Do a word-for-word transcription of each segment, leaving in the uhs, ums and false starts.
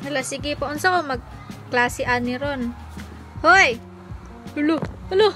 Hala, sige po. Unsa ko mag-klase ani ron? Hoy! Hulo! Hulo!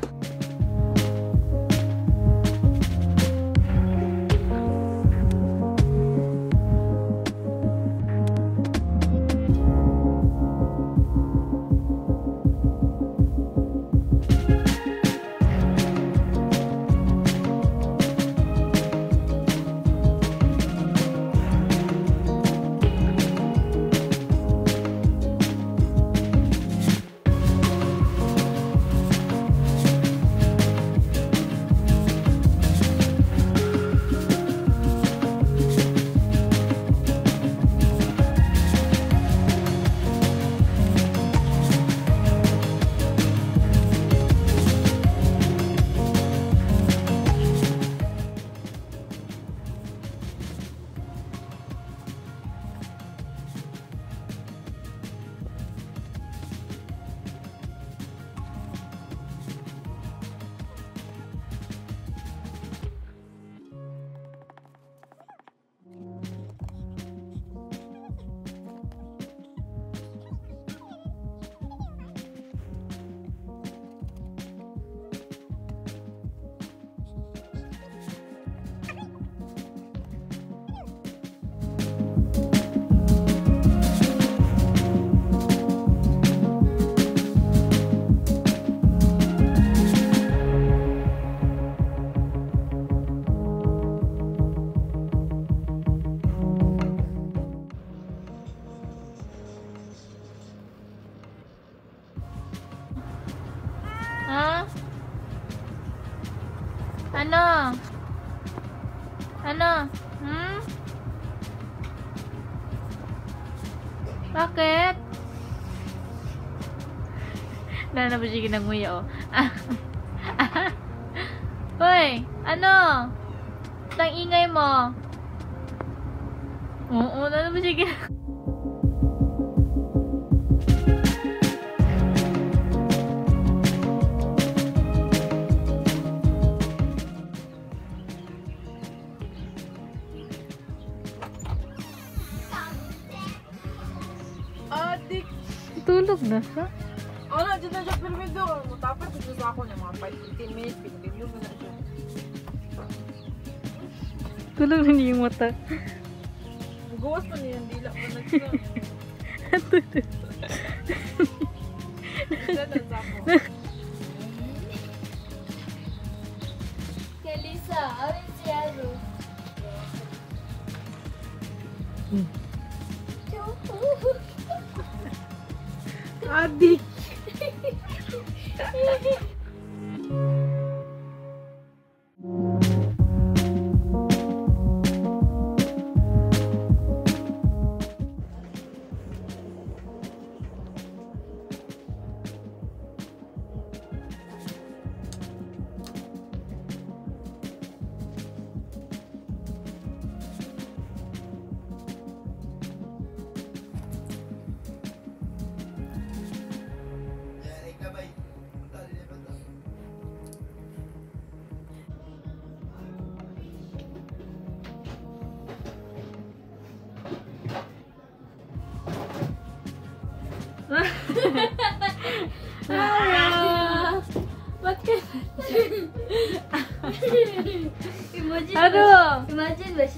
Ha? Ano? Ano? Hmm? Bakit? Wala na ba siya ginanguya, oh? Hoy! Ano? Tang ingay mo? Oo, wala na ba siya ginanguya? Adik! Tulog na siya? Ano, dyan na siya permido. Mutapos ito sa ako niya, mga five to fifteen minutes, pinag-review mo na siya. Tulog na niya yung mata. Gawas pa niya, hindi lang pa nagsa. Dyan na sa ako. Kelisa, awin si Aro. Adik! Ara! Ba't ka? Imagine Ano? ba? Imagine ba?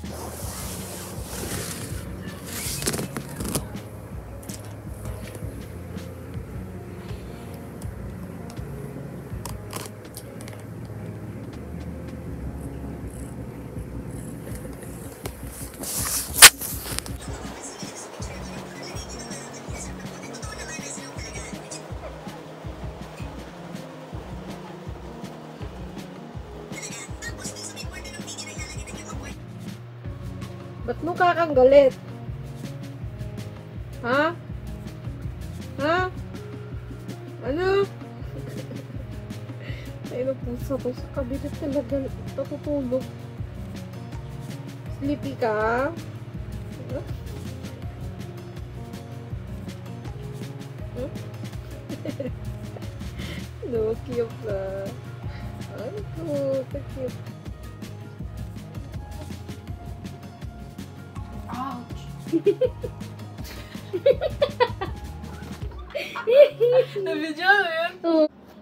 Ba't mukha kang galit? Ha? Ha? Ano? Ay, napusa ko sa kabinet talaga. Natutulog. Sleepy ka? Huh? Huh? No, cute na. Ay, cute. Cute. Ouch! Na-video yun. Oh.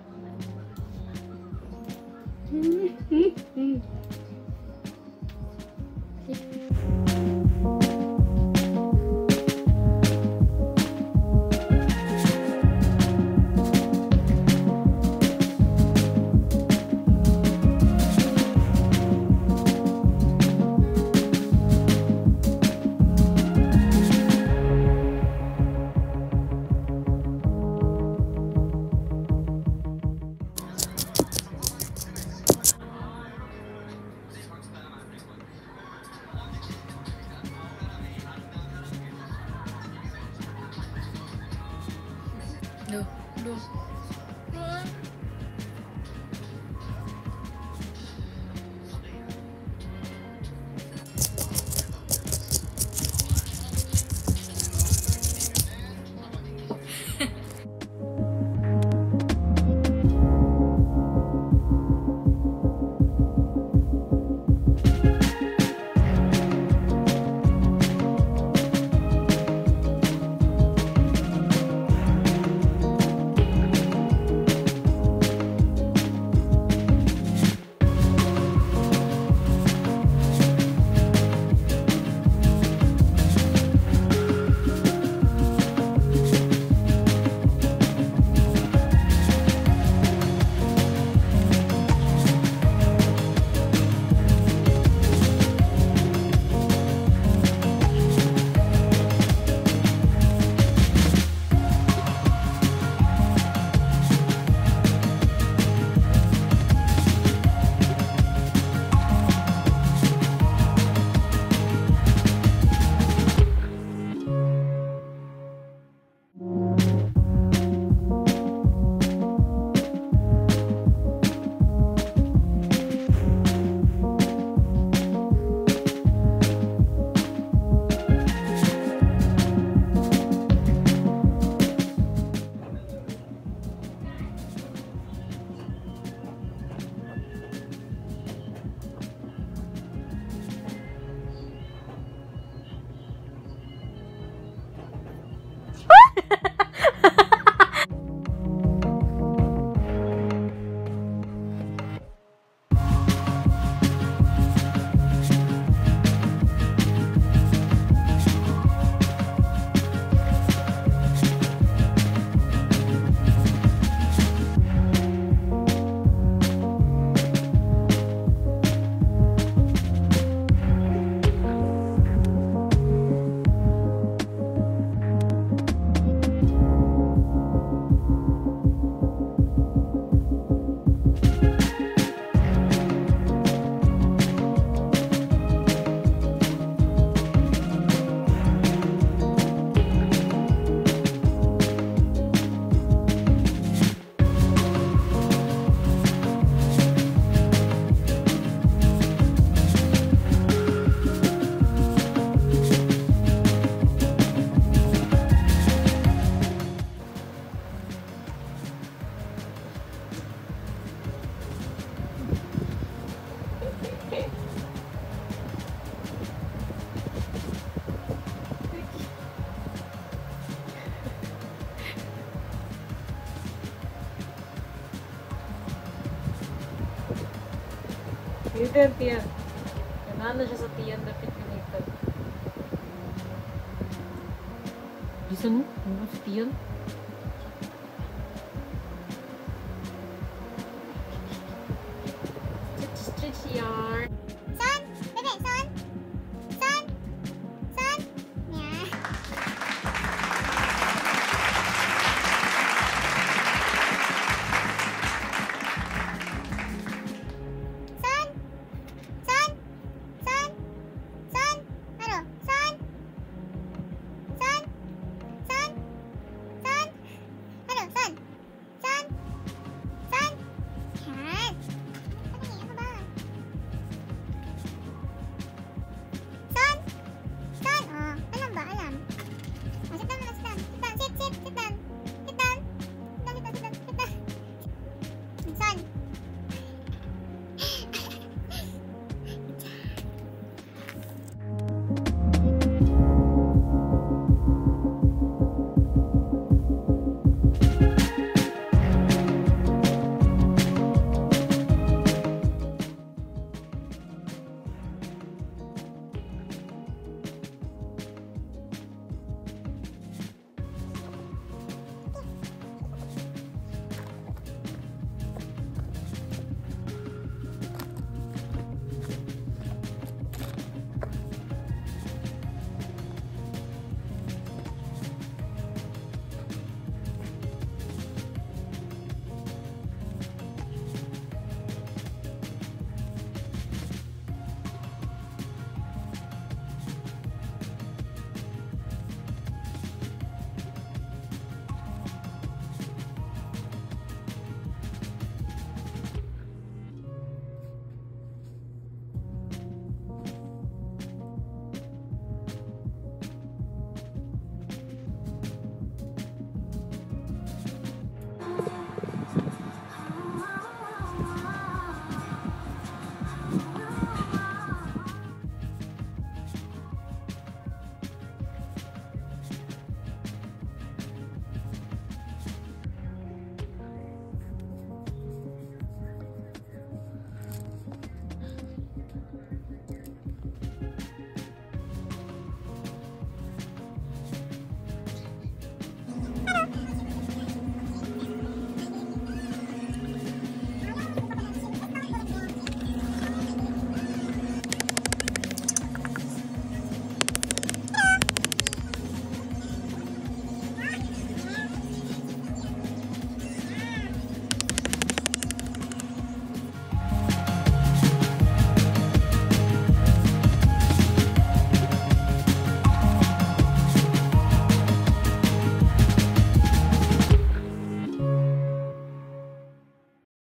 Duh, duh. Dito yung tiyan. Nanalo siya sa tiyan, dapat pinitag. Bisa mo? Ano sa tiyan?